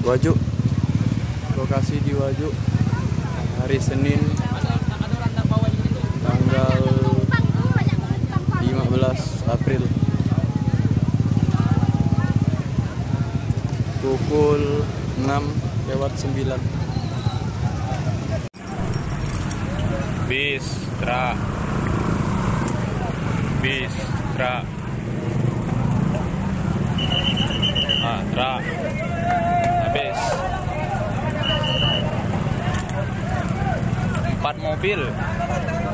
Wajo. Lokasi di Wajo. Hari Senin tanggal 15 April pukul 6:09. Bis truk truk habis 4 mobil